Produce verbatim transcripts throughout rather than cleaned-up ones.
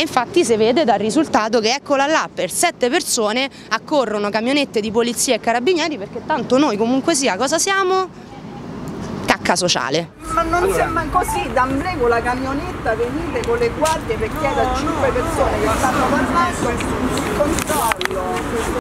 infatti si vede dal risultato che eccola là, per sette persone accorrono camionette di polizia e carabinieri, perché tanto noi comunque sia cosa siamo? Cacca sociale. Ma non allora, sembra così, d'ambrego la camionetta, venite con le guardie per chiedere a cinque persone che stanno parlando il controllo.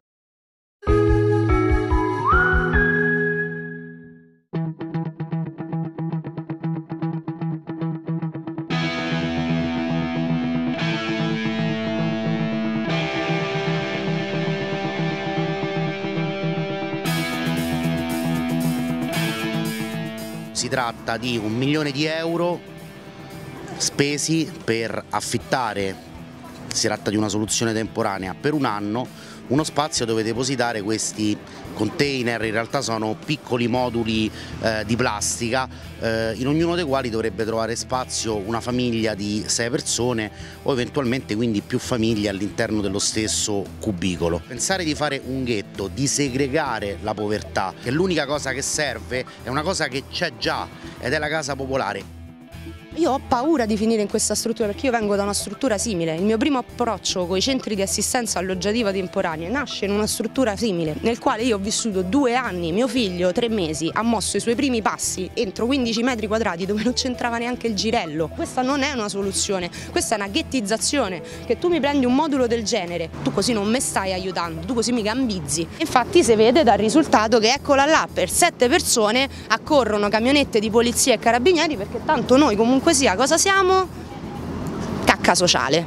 Si tratta di un milione di euro spesi per affittare, si tratta di una soluzione temporanea, per un anno uno spazio dove depositare questi container. In realtà sono piccoli moduli eh, di plastica, eh, in ognuno dei quali dovrebbe trovare spazio una famiglia di sei persone o eventualmente quindi più famiglie all'interno dello stesso cubicolo. Pensare di fare un ghetto, di segregare la povertà, che l'unica cosa che serve è una cosa che c'è già ed è la casa popolare. Io ho paura di finire in questa struttura perché io vengo da una struttura simile. Il mio primo approccio con i centri di assistenza alloggiativa temporanea nasce in una struttura simile, nel quale io ho vissuto due anni, mio figlio tre mesi, ha mosso i suoi primi passi entro quindici metri quadrati dove non c'entrava neanche il girello. Questa non è una soluzione, questa è una ghettizzazione, che tu mi prendi un modulo del genere, tu così non mi stai aiutando, tu così mi gambizzi. Infatti si vede dal risultato che eccola là, per sette persone accorrono camionette di polizia e carabinieri, perché tanto noi comunque sia cosa siamo? Cacca sociale.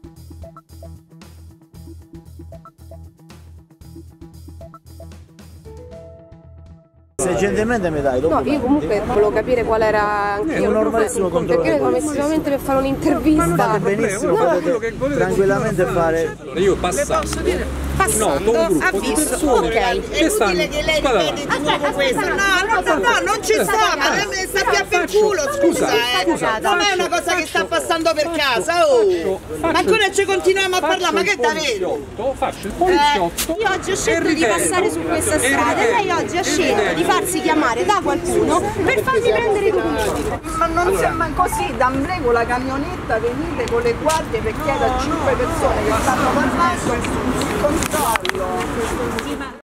Se gentilmente mi dai dopo. No, io comunque volevo capire qual era anche un normalissimo controllo. perché noi siamo esclusivamente per fare un'intervista. Fate benissimo, no, potete tranquillamente fare. Io passando. Passando, no, un ha gruppo visto, persone ok. che stanno. Che lei ripete di nuovo questo. No, no, no, no, non ci sta, ma lei sta più per culo, scusa, eh. Non è una cosa che sta passando per casa, oh. Ma ancora ci continuiamo a parlare, ma che davvero? Faccio il poliziotto. Io oggi ho scelto di passare su questa strada e lei oggi ha scelto di farsi chiamare da qualcuno per farmi prendere i documenti. Ma non sembra così, d'ambrego la camionetta, venite con le guardie per chiedere a cinque persone che stanno parlando il controllo.